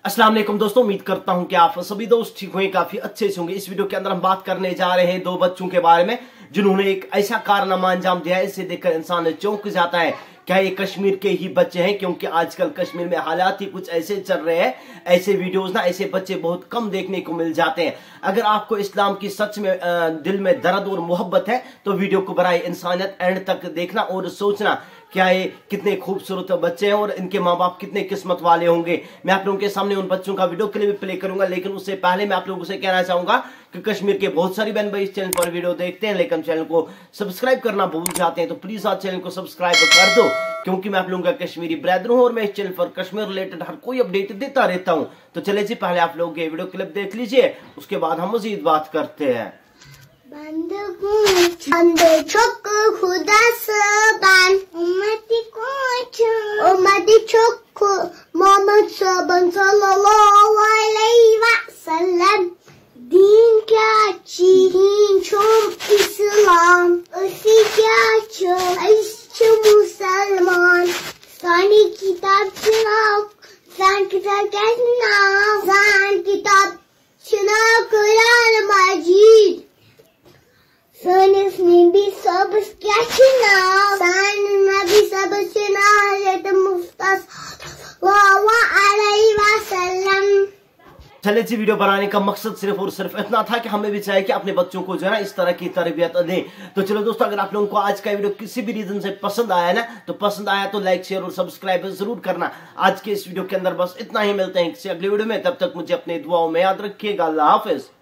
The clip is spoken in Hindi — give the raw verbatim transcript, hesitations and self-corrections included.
अस्सलाम वालेकुम दोस्तों, उम्मीद करता हूं कि आप सभी दोस्त ठीक होंगे, काफी अच्छे से होंगे। इस वीडियो के अंदर हम बात करने जा रहे हैं दो बच्चों के बारे में जिन्होंने एक ऐसा कारनामा अंजाम दिया है, इसे देखकर इंसान चौंक जाता है। क्या ये कश्मीर के ही बच्चे हैं? क्योंकि आजकल कश्मीर में हालात ही कुछ ऐसे चल रहे हैं, ऐसे वीडियोस ना ऐसे बच्चे बहुत कम देखने को मिल जाते हैं। अगर आपको इस्लाम की सच में आ, दिल में दर्द और मोहब्बत है तो वीडियो को बराए इंसानियत एंड तक देखना और सोचना क्या ये कितने खूबसूरत बच्चे हैं और इनके माँ बाप कितने किस्मत वाले होंगे। मैं आप लोगों के सामने उन बच्चों का वीडियो क्लिप भी प्ले करूंगा, लेकिन उससे पहले मैं आप लोगों से कहना चाहूंगा कि कश्मीर के बहुत सारी बहन भाई इस चैनल पर वीडियो देखते हैं लेकिन चैनल को सब्सक्राइब करना भूल जाते हैं, तो प्लीज आज चैनल को सब्सक्राइब कर दो, क्योंकि मैं आप लोगों का कश्मीरी ब्रदर हूं और मैं इस चैनल पर कश्मीर रिलेटेड हर कोई अपडेट देता रहता हूं। तो चले जी, पहले आप लोग ये वीडियो क्लिप देख लीजिए, उसके बाद हम मजीद बात करते हैं। Bende çok hudası ben Ummeti koç Ummeti çok Muhammed Saban sallallahu aleyhi ve sellem Din क्या चीन चुम इस्लाम उसी क्या चो मुसलमान सानी किताब सुनाओ सान किताब क्या सुनाओ सान किताब सुनाओ कुरान मजीद Sanis Nabi sabır geçina Sanis Nabi sabır geçina Hazreti Mustafa sallallahu aleyhi ve sellem। चले जी, वीडियो बनाने का मकसद सिर्फ और सिर्फ इतना था कि हमें भी चाहिए कि अपने बच्चों को जो है ना इस तरह की तरबियत दें। तो चलो दोस्तों, अगर आप लोगों को आज का वीडियो किसी भी रीजन से पसंद आया ना तो पसंद आया तो लाइक शेयर और सब्सक्राइब जरूर करना। आज के इस वीडियो के अंदर बस इतना ही, मिलते हैं किसी अगले वीडियो में, तब तक मुझे अपने दुआओं में याद रखिएगा। अल्लाह हाफिज।